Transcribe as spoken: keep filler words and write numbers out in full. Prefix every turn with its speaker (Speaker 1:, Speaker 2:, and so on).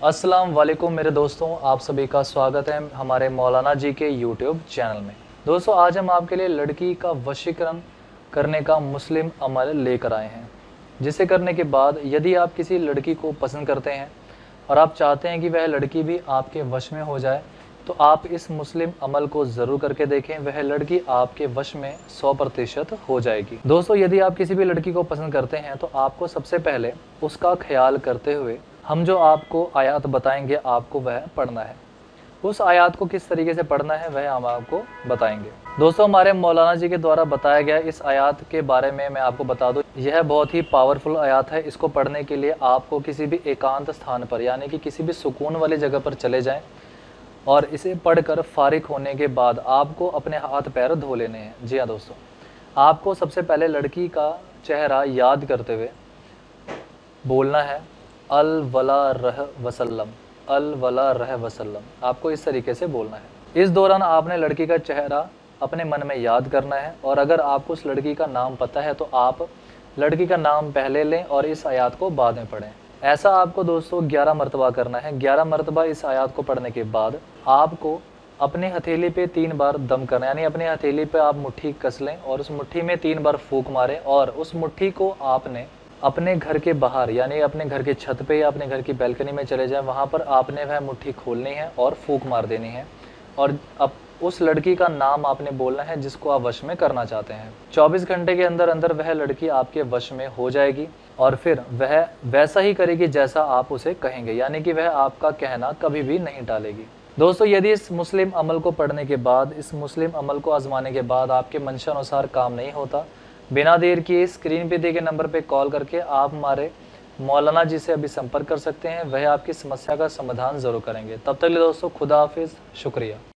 Speaker 1: अस्सलाम वालेकुम मेरे दोस्तों, आप सभी का स्वागत है हमारे मौलाना जी के यूट्यूब चैनल में। दोस्तों, आज हम आपके लिए लड़की का वशीकरण करने का मुस्लिम अमल लेकर आए हैं, जिसे करने के बाद यदि आप किसी लड़की को पसंद करते हैं और आप चाहते हैं कि वह लड़की भी आपके वश में हो जाए, तो आप इस मुस्लिम अमल को ज़रूर करके देखें। वह लड़की आपके वश में सौ प्रतिशत हो जाएगी। दोस्तों, यदि आप किसी भी लड़की को पसंद करते हैं तो आपको सबसे पहले उसका ख्याल करते हुए हम जो आपको आयत बताएंगे आपको वह पढ़ना है। उस आयत को किस तरीके से पढ़ना है वह हम आपको बताएंगे। दोस्तों, हमारे मौलाना जी के द्वारा बताया गया इस आयत के बारे में मैं आपको बता दूं, यह बहुत ही पावरफुल आयत है। इसको पढ़ने के लिए आपको किसी भी एकांत स्थान पर यानी कि किसी भी सुकून वाली जगह पर चले जाएं और इसे पढ़कर फारिग होने के बाद आपको अपने हाथ पैर धो लेने हैं। जी हाँ दोस्तों, आपको सबसे पहले लड़की का चेहरा याद करते हुए बोलना है अल वला रह वसल्लम, अल वला रह वसल्लम। आपको इस तरीके से बोलना है। इस दौरान आपने लड़की का चेहरा अपने मन में याद करना है और अगर आपको उस लड़की का नाम पता है तो आप लड़की का नाम पहले लें और इस आयत को बाद में पढ़ें। ऐसा आपको दोस्तों ग्यारह मरतबा करना है। ग्यारह मरतबा इस आयत को पढ़ने के बाद आपको अपने हथेली पे तीन बार दम करना है, यानी अपने हथेली पे आप मुट्ठी कस लें और उस मुट्ठी में तीन बार फूंक मारें और उस मुट्ठी को आपने अपने घर के बाहर यानी अपने घर के छत पे या अपने घर की बैल्कनी में चले जाएं, वहाँ पर आपने वह मुट्ठी खोलनी है और फूंक मार देनी है और अब उस लड़की का नाम आपने बोलना है जिसको आप वश में करना चाहते हैं। चौबीस घंटे के अंदर अंदर वह लड़की आपके वश में हो जाएगी और फिर वह वैसा ही करेगी जैसा आप उसे कहेंगे, यानी कि वह आपका कहना कभी भी नहीं टालेगी। दोस्तों, यदि इस मुस्लिम अमल को पढ़ने के बाद, इस मुस्लिम अमल को आजमाने के बाद आपके मंशा अनुसार काम नहीं होता, बिना देर किए स्क्रीन पे दिए गए नंबर पे कॉल करके आप हमारे मौलाना जी से अभी संपर्क कर सकते हैं। वह आपकी समस्या का समाधान ज़रूर करेंगे। तब तक के लिए दोस्तों, खुदा हाफिज़, शुक्रिया।